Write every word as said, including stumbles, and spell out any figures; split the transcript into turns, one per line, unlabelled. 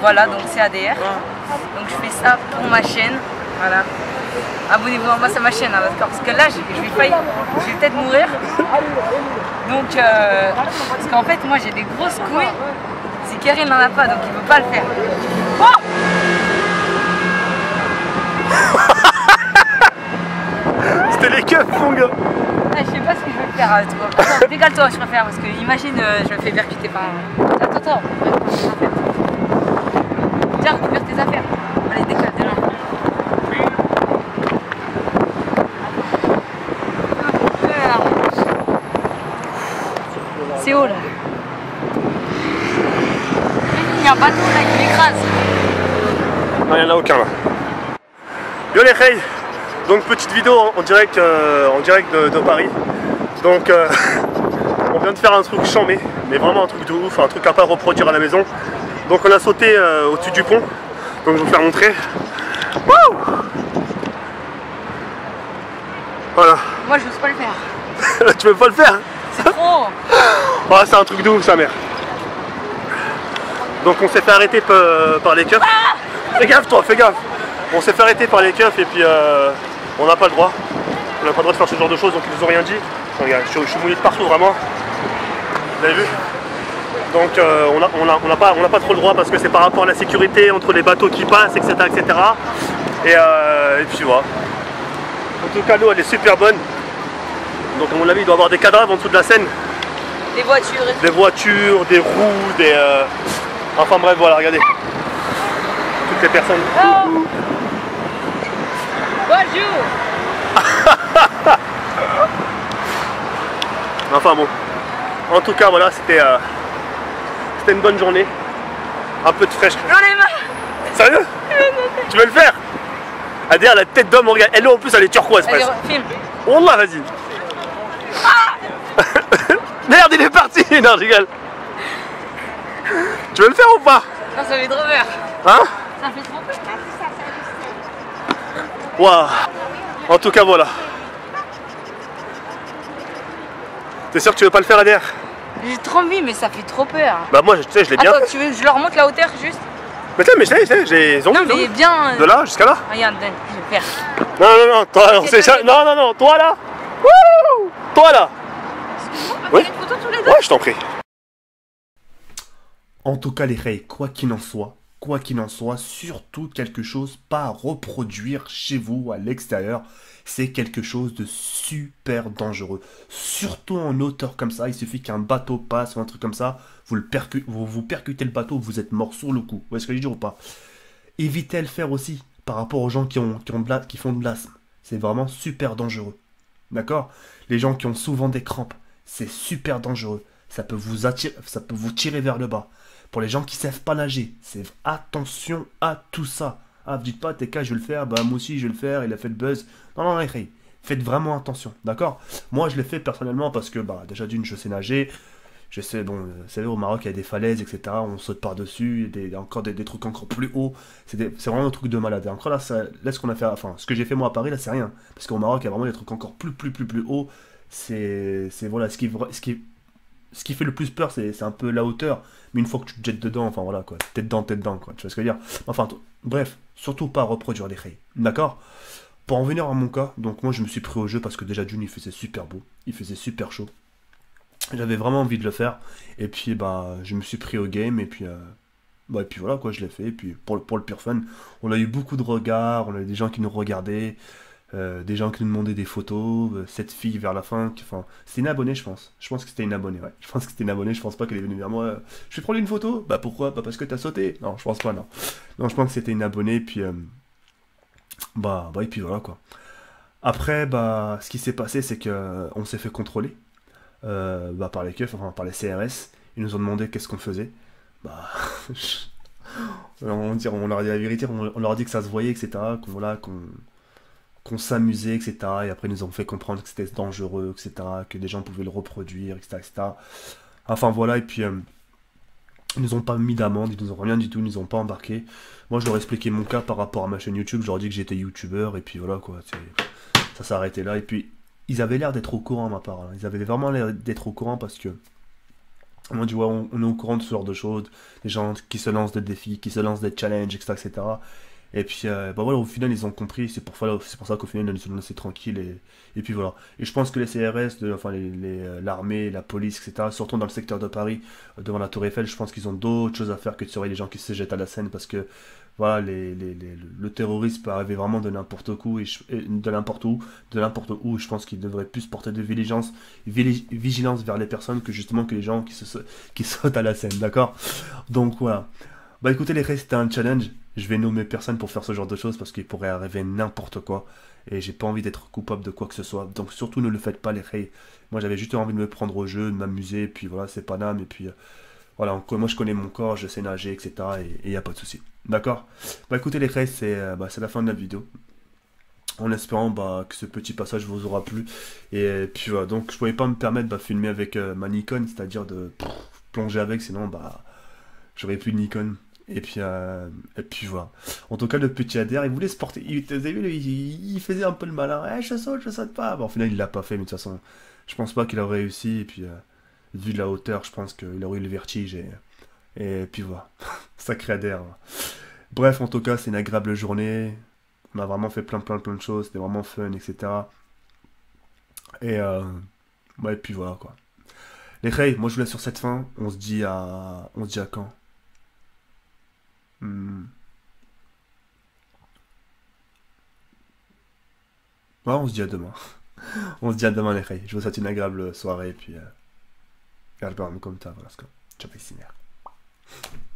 Voilà, donc c'est A D R. Donc je fais ça pour ma chaîne. Voilà. Abonnez-vous en masse à ma chaîne, hein, d'accord, parce que là je, je vais faillir, je vais peut-être mourir. Donc, euh, parce qu'en fait moi j'ai des grosses couilles. C'est Karim n'en a pas, donc il veut pas le faire. Oh
C'était les keufs, mon gars.
Ah, je sais pas ce que je vais faire. Attends, dégale-toi, je préfère, parce que imagine, euh, je me fais percuter par un... Attends, attends, tiens, récupère tes affaires. Allez, décale, de là. C'est haut là. Il y a un bateau là qui m'écrase.
Non, il n'y en a aucun là. Yo les Hey. Donc petite vidéo en, en direct, euh, en direct de, de Paris. Donc euh, on vient de faire un truc chambé, mais vraiment un truc de ouf, un truc à pas reproduire à la maison. Donc on a sauté euh, au-dessus du pont. Donc je vais vous faire montrer. Wouh! Voilà.
Moi je n'ose pas le faire.
Tu veux pas le faire?
C'est trop.
Oh, c'est un truc de ouf sa mère. Donc on s'est fait arrêter par les keufs. Ah, fais gaffe toi, fais gaffe. On s'est fait arrêter par les keufs et puis euh, on n'a pas le droit. On n'a pas le droit de faire ce genre de choses, donc ils nous ont rien dit. Regarde, je, je suis mouillé de partout vraiment. Vous avez vu? Donc euh, on n'a on a, on a pas, on a pas trop le droit parce que c'est par rapport à la sécurité entre les bateaux qui passent, et cetera et cetera. Et, euh, et puis voilà. En tout cas l'eau elle est super bonne. Donc à mon avis il doit y avoir des cadavres en dessous de la Seine.
Des voitures.
Des voitures, des roues, des... Euh... Enfin bref voilà, regardez. Toutes les personnes.
Oh. Bonjour.
Enfin bon. En tout cas voilà, c'était euh... c'était une bonne journée. Un peu de fraîche.
J'en ai marre.
Sérieux? Tu veux le faire? A D R la tête d'homme, regarde. Elle en plus elle est turquoise presque.
Allez, filme.
Wallah, vas-y. Ah. Merde, il est parti. Non, je rigole. Tu veux le faire ou pas?
Non, ça fait trop peur.
Hein?
Ça fait trop peur.
Waouh. En tout cas, voilà. T'es sûr que tu veux pas le faire, A D R?
J'ai trop envie, mais ça fait trop peur.
Bah moi, tu sais, je l'ai bien
Attends,
fait.
tu veux que je leur montre la hauteur juste?
Mais tiens, mais je sais, j'ai
Non, mais bien...
De là jusqu'à là?
Regarde, Dan, je vais faire.
Non, non, non, toi, on sait jamais... Non, non, non, toi là. Wouh. Toi là.
On va
Ouais.
faire des photos tous les deux?
Ouais, je t'en prie. En tout cas, les Hey, quoi qu'il en soit, quoi qu'il en soit, surtout quelque chose pas à reproduire chez vous à l'extérieur. C'est quelque chose de super dangereux. Surtout en hauteur comme ça, il suffit qu'un bateau passe ou un truc comme ça, vous, le percu vous, vous percutez le bateau, vous êtes mort sur le coup. Vous voyez ce que je veux dire ou pas? Évitez de le faire aussi par rapport aux gens qui, ont, qui, ont de la, qui font de l'asthme. C'est vraiment super dangereux. D'accord? Les gens qui ont souvent des crampes, c'est super dangereux. Ça peut vous attirer, ça peut vous tirer vers le bas. Pour les gens qui ne savent pas nager, c'est attention à tout ça. Ah, vous dites pas, T K, je vais le faire, bah moi aussi je vais le faire, il a fait le buzz. Non, non, non, faites vraiment attention, d'accord? Moi je l'ai fait personnellement parce que, bah, déjà d'une, je sais nager. Je sais, bon, vous savez, au Maroc, il y a des falaises, et cetera. On saute par-dessus, il y a encore des, des trucs encore plus hauts. C'est vraiment un truc de malade. Et encore là, ça, là ce qu'on a fait, enfin, ce que j'ai fait moi à Paris, là, c'est rien. Parce qu'au Maroc, il y a vraiment des trucs encore plus, plus, plus, plus hauts. C'est, voilà, ce qui, ce qui, ce qui fait le plus peur, c'est un peu la hauteur. Mais une fois que tu te jettes dedans, enfin voilà, quoi. T'es dedans, t'es dedans, quoi. Tu vois ce que je veux dire? Enfin, bref, surtout pas reproduire les rails. D'accord? Pour en venir à mon cas, donc moi, je me suis pris au jeu parce que déjà, d'une, il faisait super beau. Il faisait super chaud. J'avais vraiment envie de le faire, et puis bah je me suis pris au game, et puis, euh, bah, et puis voilà quoi, je l'ai fait, et puis pour, le- pour le pure fun, on a eu beaucoup de regards, on a eu des gens qui nous regardaient, euh, des gens qui nous demandaient des photos, euh, cette fille vers la fin, qui- enfin, c'était une abonnée je pense, je pense que c'était une abonnée, ouais, je pense que c'était une abonnée, je pense pas qu'elle est venue vers moi, euh, je vais prendre une photo, bah pourquoi, bah parce que t'as sauté, non je pense pas, non, non je pense que c'était une abonnée, et puis euh, bah, bah et puis voilà quoi. Après bah ce qui s'est passé c'est que euh, on s'est fait contrôler. Euh, bah, par les keufs, enfin par les C R S, ils nous ont demandé qu'est-ce qu'on faisait. Bah, on, dit, on leur a dit la vérité, on, on leur a dit que ça se voyait, et cetera. Qu'on voilà, qu'on qu'on s'amusait, et cetera. Et après, ils nous ont fait comprendre que c'était dangereux, et cetera. Que des gens pouvaient le reproduire, et cetera et cetera. Enfin voilà, et puis euh, ils nous ont pas mis d'amende, ils nous ont rien du tout, ils nous ont pas embarqué. Moi, je leur ai expliqué mon cas par rapport à ma chaîne YouTube, je leur ai dit que j'étais youtubeur, et puis voilà quoi, ça s'est arrêté là. Et puis, ils avaient l'air d'être au courant, à ma part. Hein. Ils avaient vraiment l'air d'être au courant parce que Moi, tu vois, on, on est au courant de ce genre de choses, des gens qui se lancent des défis, qui se lancent des challenges, et cetera, et cetera. Et puis, euh, bah voilà, au final, ils ont compris. C'est pour, ça- c'est pour ça qu'au final, ils nous ont laissé tranquilles. Et, et puis voilà. Et je pense que les C R S, de, enfin, les, les, euh, l'armée, la police, et cetera, surtout dans le secteur de Paris, euh, devant la Tour Eiffel, je pense qu'ils ont d'autres choses à faire que de surveiller les gens qui se jettent à la Seine. Parce que, voilà, les, les, les- le terrorisme peut arriver vraiment de n'importe où. Et, je- et de n'importe où. De n'importe où. Je pense qu'ils devraient plus porter de vigilance, vili- vigilance vers les personnes que justement que les gens qui, se, qui sautent à la Seine. D'accord? Donc, voilà. Bah écoutez les gars, c'était un challenge. Je vais nommer personne pour faire ce genre de choses parce qu'il pourrait arriver n'importe quoi. Et j'ai pas envie d'être coupable de quoi que ce soit. Donc surtout ne le faites pas les gars. Moi j'avais juste envie de me prendre au jeu, de m'amuser, et puis voilà, c'est pas d'âme. Et puis euh, voilà, on- moi je connais mon corps, je sais nager, et cetera. Et il n'y a pas de souci. D'accord. Bah écoutez les gars, c'est euh, bah, c'est la fin de la vidéo. En espérant bah, que ce petit passage vous aura plu. Et puis voilà, donc je pouvais pas me permettre de bah, filmer avec euh, ma Nikon, c'est-à-dire de pff, plonger avec, sinon bah j'aurais plus de Nikon. Et puis, euh, et puis voilà. En tout cas, le petit Adair, il voulait se porter. Il, vous avez vu, lui, il, il faisait un peu le malin. Eh, je saute, je saute pas. Bon, au final, il l'a pas fait, mais de toute façon, je pense pas qu'il aurait réussi. Et puis, euh, vu de la hauteur, je pense qu'il aurait eu le vertige. Et, et puis voilà. Sacré Adair. Bref, en tout cas, c'est une agréable journée. On a vraiment fait plein, plein, plein de choses. C'était vraiment fun, et cetera. Et, euh, ouais, et puis voilà, quoi. Les Ray, moi, je vous laisse sur cette fin. On se dit à, on se dit à quand? Hmm. Ouais, on se dit à demain. On se dit à demain les filles. Je vous souhaite une agréable soirée et puis euh, Garbage comme ça, voilà. Ciao,